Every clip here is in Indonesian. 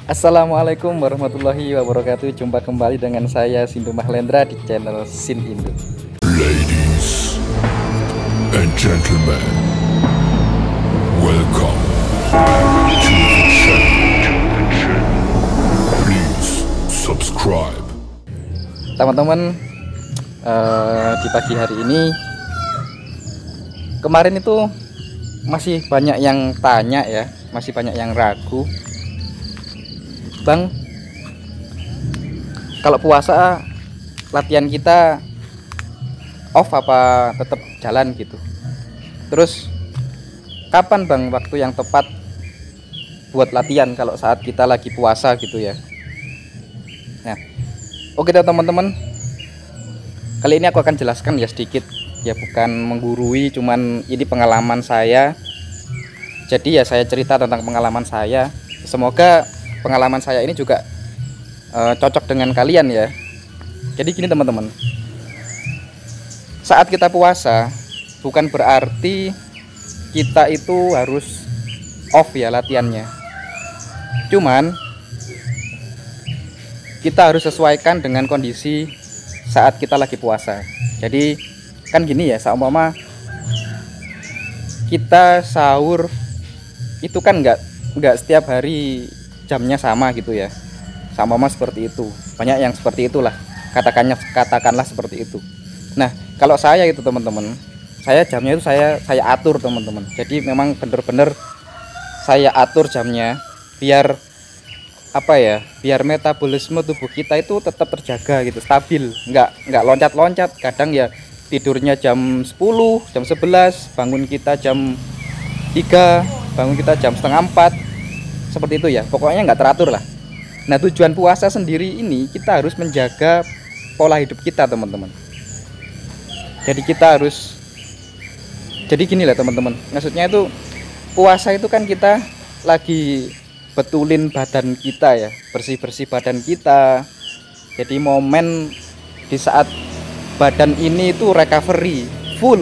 Assalamualaikum warahmatullahi wabarakatuh. Jumpa kembali dengan saya Sindu Mahlendra di channel Sin Indo. Ladies and gentlemen, welcome to the channel. Please subscribe. Teman-teman, di pagi hari ini, kemarin itu masih banyak yang tanya ya, masih banyak yang ragu, Bang, kalau puasa latihan kita off apa tetap jalan gitu. Terus kapan Bang waktu yang tepat buat latihan kalau saat kita lagi puasa gitu ya. Nah, oke teman-teman, kali ini aku akan jelaskan ya sedikit, ya bukan menggurui, cuman ini pengalaman saya. Jadi ya saya cerita tentang pengalaman saya. Semoga pengalaman saya ini juga cocok dengan kalian ya. Jadi gini teman-teman, saat kita puasa bukan berarti kita itu harus off ya latihannya. Cuman kita harus sesuaikan dengan kondisi saat kita lagi puasa. Jadi kan gini ya, seumpama kita sahur itu kan nggak setiap hari jamnya sama gitu ya, sama seperti itu. Banyak yang seperti itulah, katakanlah seperti itu. Nah kalau saya itu teman-teman, saya jamnya itu saya atur teman-teman. Jadi memang bener-bener saya atur jamnya biar apa ya, biar metabolisme tubuh kita itu tetap terjaga gitu, stabil, nggak loncat-loncat. Kadang ya tidurnya jam 10, jam 11, bangun kita jam 3, bangun kita jam setengah 4, seperti itu ya, pokoknya nggak teratur lah. Nah tujuan puasa sendiri ini kita harus menjaga pola hidup kita teman-teman. Jadi kita harus, jadi gini lah teman-teman, maksudnya itu puasa itu kan kita lagi betulin badan kita ya, bersih-bersih badan kita. Jadi momen di saat badan ini itu recovery full.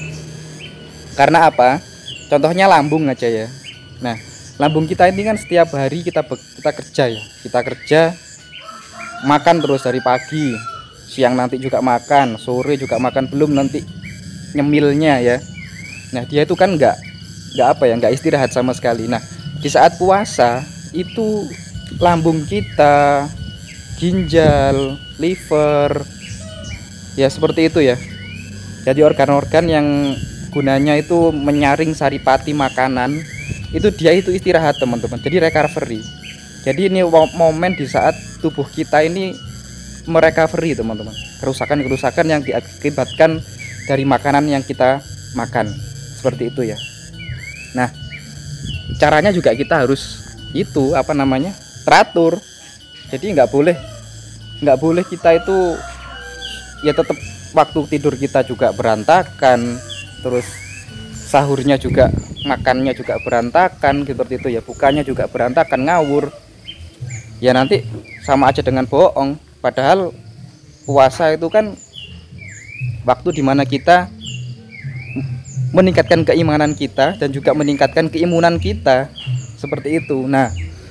Karena apa? Contohnya lambung aja ya. Nah lambung kita ini kan setiap hari kita kerja ya, kita kerja, makan terus dari pagi, siang nanti juga makan, sore juga makan, belum nanti nyemilnya ya. Nah dia itu kan nggak apa ya, nggak istirahat sama sekali. Nah di saat puasa itu lambung kita, ginjal, liver, ya seperti itu ya. Jadi organ-organ yang gunanya itu menyaring saripati makanan, itu dia itu istirahat teman-teman. Jadi recovery. Jadi ini momen di saat tubuh kita ini merecovery teman-teman, kerusakan yang diakibatkan dari makanan yang kita makan, seperti itu ya. Nah caranya juga kita harus itu apa namanya, teratur. Jadi nggak boleh kita itu ya tetap waktu tidur kita juga berantakan, terus sahurnya juga, makannya juga berantakan seperti itu ya, bukannya juga berantakan, ngawur ya, nanti sama aja dengan bohong. Padahal puasa itu kan waktu dimana kita meningkatkan keimanan kita dan juga meningkatkan keimunan kita, seperti itu. Nah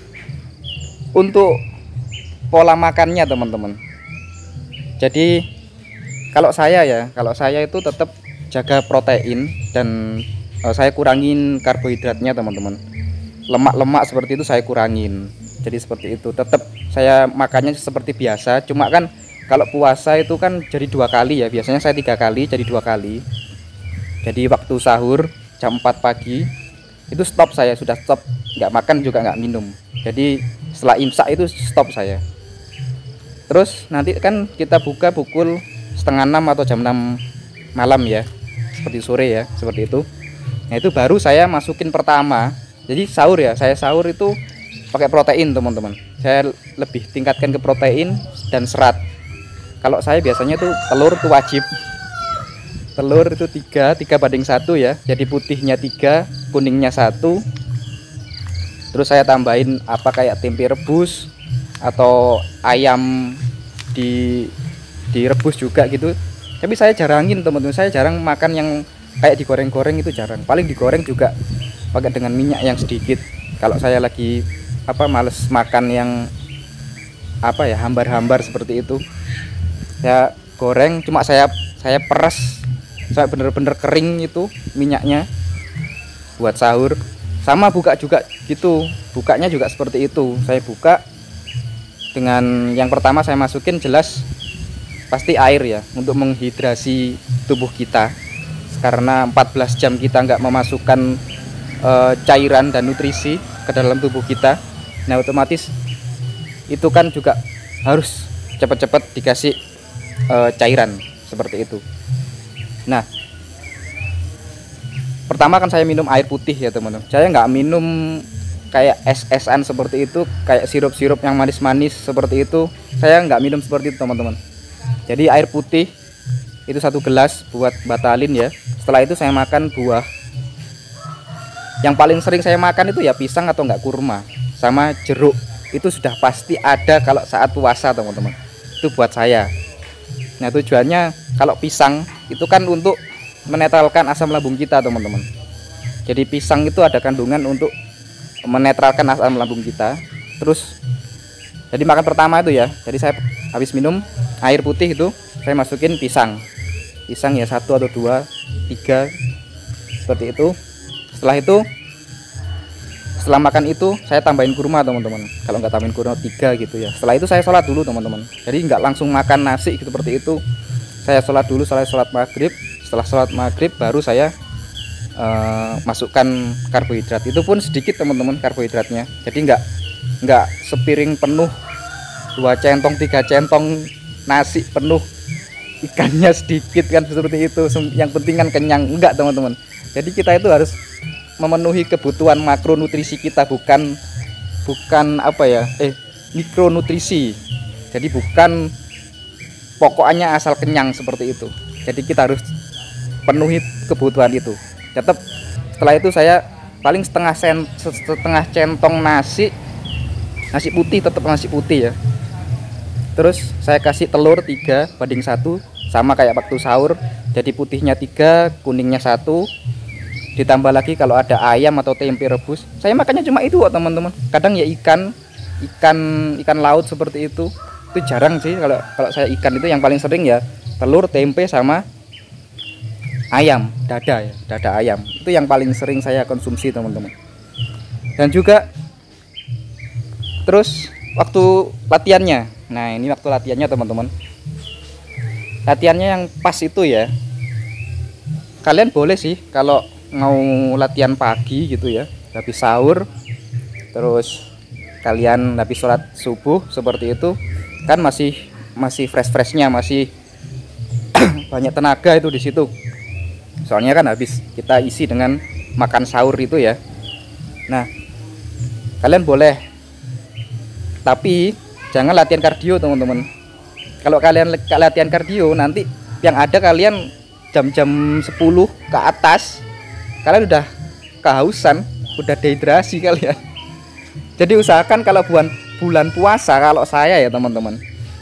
untuk pola makannya teman-teman, jadi kalau saya itu tetap jaga protein dan saya kurangin karbohidratnya teman-teman. Lemak-lemak seperti itu saya kurangin. Jadi seperti itu, tetap saya makannya seperti biasa. Cuma kan kalau puasa itu kan jadi 2 kali ya, biasanya saya 3 kali jadi 2 kali. Jadi waktu sahur jam 4 pagi itu stop, saya sudah stop, nggak makan juga nggak minum. Jadi setelah imsak itu stop saya. Terus nanti kan kita buka pukul setengah 6 atau jam 6 malam ya, seperti sore ya, seperti itu. Nah itu baru saya masukin pertama. Jadi sahur ya, saya sahur itu pakai protein teman-teman. Saya lebih tingkatkan ke protein dan serat. Kalau saya biasanya tuh telur itu wajib. Telur itu 3 banding 1 ya. Jadi putihnya 3, kuningnya 1. Terus saya tambahin apa kayak tempe rebus atau ayam direbus juga gitu. Tapi saya jarangin teman-teman, saya jarang makan yang kayak digoreng-goreng, itu jarang. Paling digoreng juga pakai dengan minyak yang sedikit kalau saya lagi males makan yang hambar-hambar seperti itu. Saya goreng, cuma saya peres sampai bener-bener kering itu minyaknya buat sahur. Sama buka juga gitu, bukanya juga seperti itu. Saya buka dengan yang pertama saya masukin jelas pasti air ya, untuk menghidrasi tubuh kita, karena 14 jam kita nggak memasukkan cairan dan nutrisi ke dalam tubuh kita. Nah otomatis itu kan juga harus cepat-cepat dikasih cairan seperti itu. Nah pertama kan saya minum air putih ya teman-teman. Saya nggak minum kayak es-esan seperti itu, kayak sirup-sirup yang manis-manis seperti itu. Saya nggak minum seperti itu teman-teman. Jadi air putih itu 1 gelas buat batalin ya. Setelah itu saya makan buah. Yang paling sering saya makan itu ya pisang atau enggak kurma, sama jeruk. Itu sudah pasti ada kalau saat puasa teman-teman. Itu buat saya. Nah tujuannya kalau pisang itu kan untuk menetralkan asam lambung kita teman-teman. Jadi pisang itu ada kandungan untuk menetralkan asam lambung kita. Terus jadi makan pertama itu ya, jadi saya habis minum air putih itu saya masukin pisang ya 1 atau 2, 3 seperti itu. Setelah makan itu saya tambahin kurma teman-teman. Kalau nggak tambahin kurma 3 gitu ya. Setelah itu saya sholat dulu teman-teman. Jadi nggak langsung makan nasi gitu seperti itu. Saya sholat dulu, sholat maghrib. Setelah sholat maghrib baru saya masukkan karbohidrat. Itu pun sedikit teman-teman karbohidratnya. Jadi nggak sepiring penuh, 2 centong 3 centong nasi penuh, ikannya sedikit kan seperti itu. Yang penting kan kenyang. Enggak teman-teman. Jadi kita itu harus memenuhi kebutuhan makronutrisi kita, bukan mikronutrisi. Jadi bukan pokoknya asal kenyang seperti itu. Jadi kita harus penuhi kebutuhan itu. Tetap setelah itu saya paling setengah centong nasi putih, tetap nasi putih ya. Terus saya kasih telur 3:1, sama kayak waktu sahur. Jadi putihnya 3, kuningnya 1. Ditambah lagi kalau ada ayam atau tempe rebus. Saya makannya cuma itu kok teman-teman. Kadang ya ikan laut seperti itu. Itu jarang sih kalau saya ikan. Itu yang paling sering ya telur, tempe sama ayam, dada ayam. Itu yang paling sering saya konsumsi teman-teman. Dan juga terus waktu latihannya. Nah ini waktu latihannya teman-teman. Latihannya yang pas itu ya. Kalian boleh sih kalau mau latihan pagi gitu ya, habis sahur, terus kalian habis sholat subuh seperti itu kan masih fresh-freshnya, masih banyak tenaga itu di situ. Soalnya kan habis kita isi dengan makan sahur itu ya. Nah kalian boleh, tapi jangan latihan kardio teman-teman. Kalau kalian latihan kardio nanti yang ada kalian jam-jam 10 ke atas kalian udah kehausan, udah dehidrasi kalian. Jadi usahakan kalau bulan puasa, kalau saya ya teman-teman,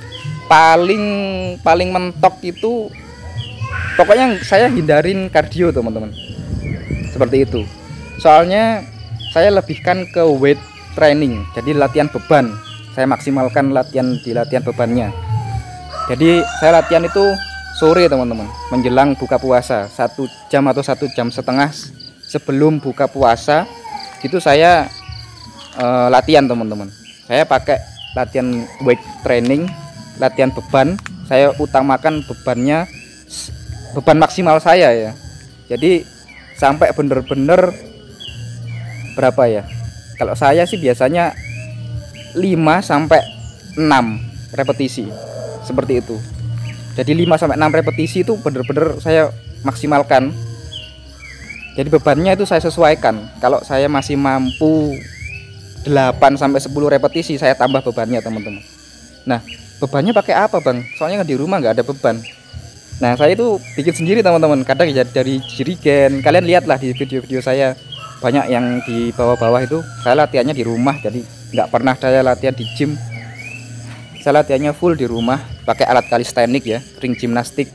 paling mentok itu pokoknya saya hindarin kardio teman-teman. Seperti itu. Soalnya saya lebihkan ke weight training. Jadi latihan beban. Saya maksimalkan latihan bebannya. Jadi saya latihan itu sore teman-teman, menjelang buka puasa 1 jam atau 1,5 jam sebelum buka puasa itu saya latihan teman-teman. Saya pakai latihan weight training, latihan beban. Saya utamakan beban maksimal saya ya. Jadi sampai bener-bener berapa ya, kalau saya sih biasanya 5 sampai 6 repetisi seperti itu. Jadi 5 sampai 6 repetisi itu bener-bener saya maksimalkan. Jadi bebannya itu saya sesuaikan. Kalau saya masih mampu 8 sampai 10 repetisi, saya tambah bebannya teman-teman. Nah bebannya pakai apa bang? Soalnya di rumah nggak ada beban. Nah saya itu bikin sendiri teman-teman. Kadang ya dari jerigen. Kalian lihatlah di video-video saya, banyak yang di bawah-bawah itu saya latihannya di rumah. Jadi nggak pernah saya latihan di gym. Saya latihannya full di rumah pakai alat kalistenik ya, ring gimnastik.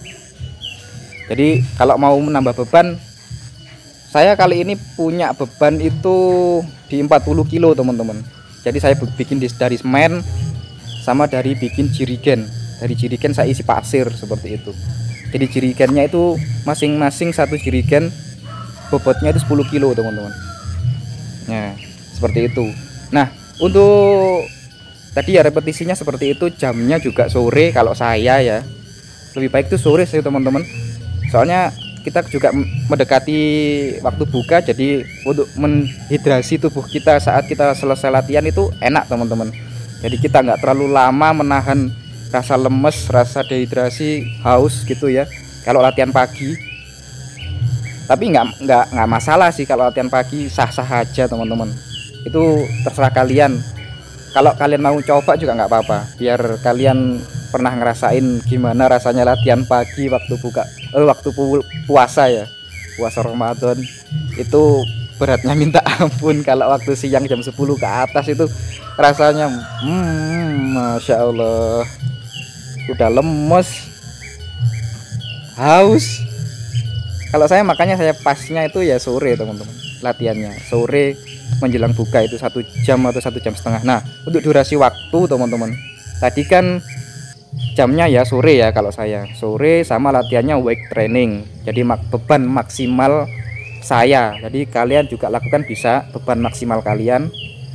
Jadi kalau mau menambah beban, saya kali ini punya beban itu di 40 kilo teman-teman. Jadi saya bikin dari semen sama dari bikin jirigen. Dari jirigen saya isi pasir seperti itu. Jadi jirigennya itu masing-masing satu jirigen bobotnya itu 10 kilo teman-teman. Nah seperti itu. Nah untuk tadi ya repetisinya seperti itu, jamnya juga sore kalau saya ya. Lebih baik itu sore sih teman-teman. Soalnya kita juga mendekati waktu buka, jadi untuk menghidrasi tubuh kita saat kita selesai latihan itu enak teman-teman. Jadi kita nggak terlalu lama menahan rasa lemes, rasa dehidrasi, haus gitu ya kalau latihan pagi. Tapi nggak masalah sih kalau latihan pagi, sah-sah aja teman-teman. Itu terserah kalian. Kalau kalian mau coba juga nggak apa-apa, biar kalian pernah ngerasain gimana rasanya latihan pagi waktu waktu puasa ya, puasa Ramadan. Itu beratnya minta ampun. Kalau waktu siang jam 10 ke atas itu rasanya Masya Allah, udah lemes, haus. Kalau saya makanya saya pasnya itu ya sore teman-teman, latihannya sore menjelang buka itu 1 jam atau 1 jam setengah. Nah untuk durasi waktu teman-teman, tadi kan jamnya ya sore ya, kalau saya sore sama latihannya weight training, jadi beban maksimal saya. Jadi kalian juga lakukan bisa beban maksimal kalian.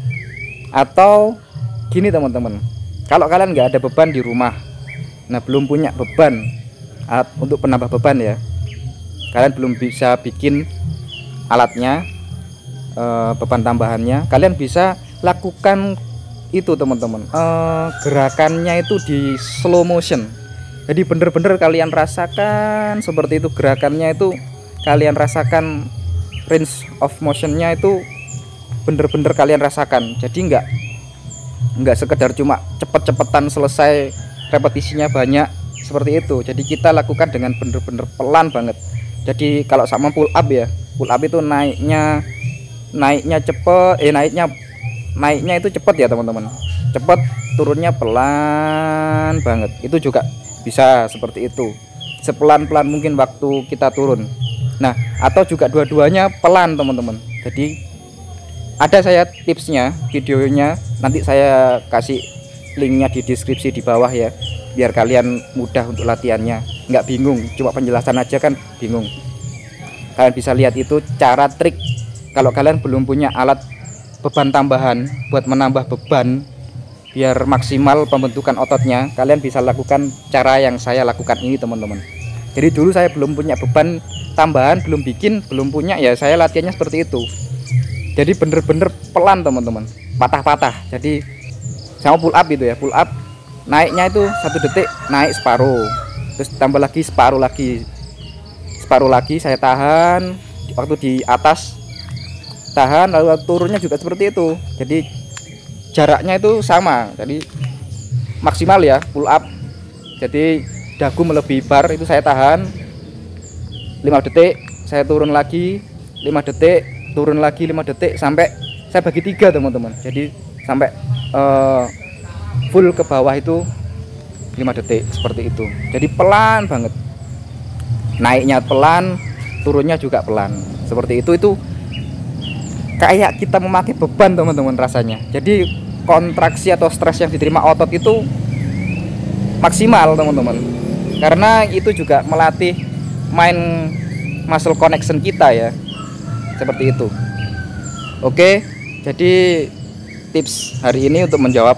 Atau gini teman-teman, kalau kalian nggak ada beban di rumah, nah belum punya beban untuk penambah beban ya, kalian belum bisa bikin alatnya, beban tambahannya, kalian bisa lakukan itu teman-teman, gerakannya itu di slow motion. Jadi bener-bener kalian rasakan seperti itu, gerakannya itu kalian rasakan, range of motionnya itu bener-bener kalian rasakan. Jadi nggak sekedar cuma cepet-cepetan selesai, repetisinya banyak seperti itu. Jadi kita lakukan dengan bener-bener pelan banget. Jadi kalau sama pull up ya, pull up itu naiknya cepet, naiknya itu cepet ya teman-teman, cepet, turunnya pelan banget. Itu juga bisa seperti itu, sepelan-pelan mungkin waktu kita turun. Nah atau juga dua-duanya pelan teman-teman. Jadi ada saya tipsnya, videonya nanti saya kasih linknya di deskripsi di bawah ya, biar kalian mudah untuk latihannya, nggak bingung, cuma penjelasan aja kan bingung. Kalian bisa lihat itu cara trik. Kalau kalian belum punya alat beban tambahan buat menambah beban biar maksimal pembentukan ototnya, kalian bisa lakukan cara yang saya lakukan ini teman-teman. Jadi dulu saya belum punya beban tambahan, belum punya ya, saya latihannya seperti itu. Jadi bener-bener pelan teman-teman, patah-patah. Jadi sama pull up itu ya, pull up naiknya itu 1 detik naik separuh, terus tambah lagi separuh lagi saya tahan waktu di atas, tahan, lalu turunnya juga seperti itu. Jadi jaraknya itu sama, jadi maksimal ya pull up. Jadi dagu melebihi bar itu saya tahan 5 detik, saya turun lagi 5 detik, turun lagi 5 detik, sampai saya bagi 3 teman-teman. Jadi sampai full ke bawah itu 5 detik seperti itu. Jadi pelan banget, naiknya pelan, turunnya juga pelan seperti itu. Itu kayak kita memakai beban teman-teman rasanya. Jadi kontraksi atau stres yang diterima otot itu maksimal teman-teman, karena itu juga melatih main muscle connection kita ya, seperti itu. Oke, jadi tips hari ini untuk menjawab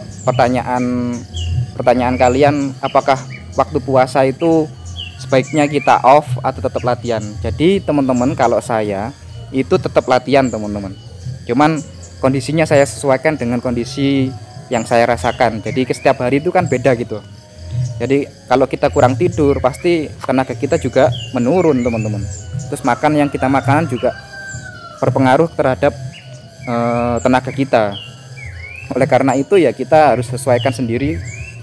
pertanyaan kalian, apakah waktu puasa itu sebaiknya kita off atau tetap latihan. Jadi teman-teman, kalau saya itu tetap latihan teman-teman, cuman kondisinya saya sesuaikan dengan kondisi yang saya rasakan. Jadi setiap hari itu kan beda gitu. Jadi kalau kita kurang tidur, pasti tenaga kita juga menurun teman-teman. Terus makan yang kita makan juga berpengaruh terhadap tenaga kita. Oleh karena itu ya kita harus sesuaikan sendiri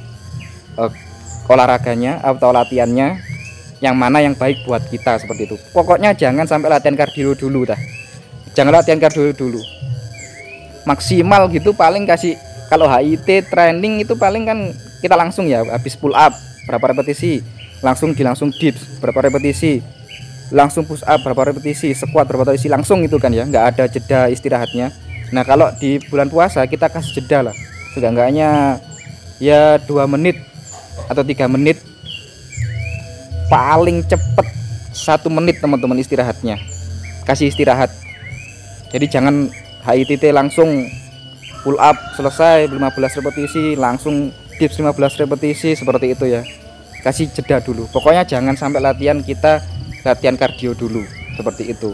olahraganya atau latihannya, yang mana yang baik buat kita, seperti itu. Pokoknya jangan sampai latihan kardio dulu dah. Jangan latihan kardio dulu. Maksimal gitu paling kasih, kalau HIIT training itu paling kan kita langsung ya, habis pull up berapa repetisi, langsung dips berapa repetisi, langsung push up berapa repetisi, squat berapa repetisi, langsung itu kan ya, nggak ada jeda istirahatnya. Nah kalau di bulan puasa kita kasih jeda lah, seenggaknya ya 2 menit atau 3 menit, paling cepet 1 menit teman-teman istirahatnya, kasih istirahat. Jadi jangan HIIT langsung pull up selesai 15 repetisi langsung dips 15 repetisi seperti itu ya, kasih jeda dulu. Pokoknya jangan sampai kita latihan kardio dulu seperti itu.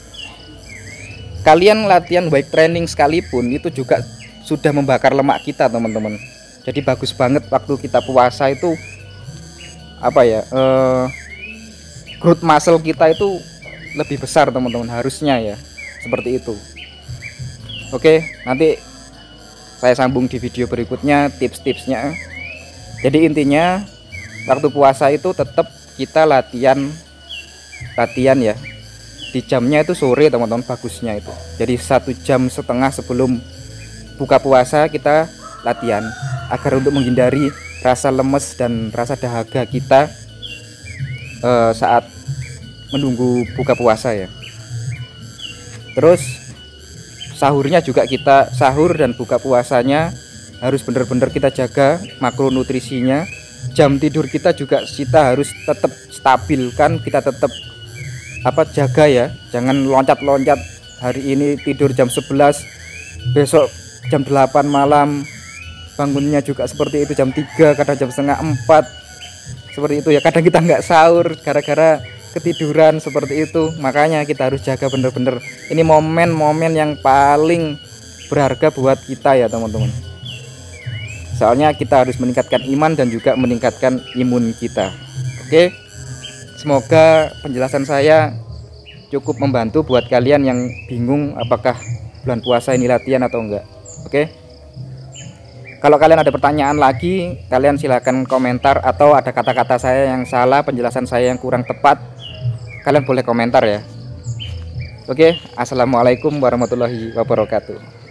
Kalian latihan weight training sekalipun itu juga sudah membakar lemak kita teman-teman. Jadi bagus banget waktu kita puasa itu apa ya, growth muscle kita itu lebih besar teman-teman, harusnya ya seperti itu. Oke, nanti saya sambung di video berikutnya tips-tipsnya. Jadi intinya waktu puasa itu tetap kita latihan ya, di jamnya itu sore teman-teman, bagusnya itu. Jadi 1,5 jam sebelum buka puasa kita latihan, agar untuk menghindari rasa lemes dan rasa dahaga kita saat menunggu buka puasa ya. Terus sahurnya juga kita, sahur dan buka puasanya harus benar-benar kita jaga makronutrisinya. Jam tidur kita juga kita harus tetap stabilkan, kita tetap jaga ya, jangan loncat-loncat. Hari ini tidur jam 11, besok jam 8 malam, bangunnya juga seperti itu jam 3, kadang jam setengah 4 seperti itu ya. Kadang kita nggak sahur gara-gara ketiduran seperti itu. Makanya kita harus jaga bener-bener, ini momen-momen yang paling berharga buat kita ya teman-teman. Soalnya kita harus meningkatkan iman dan juga meningkatkan imun kita. Oke, semoga penjelasan saya cukup membantu buat kalian yang bingung apakah bulan puasa ini latihan atau enggak. Oke, kalau kalian ada pertanyaan lagi, kalian silahkan komentar, atau ada kata-kata saya yang salah, penjelasan saya yang kurang tepat, kalian boleh komentar ya. Oke, assalamualaikum warahmatullahi wabarakatuh.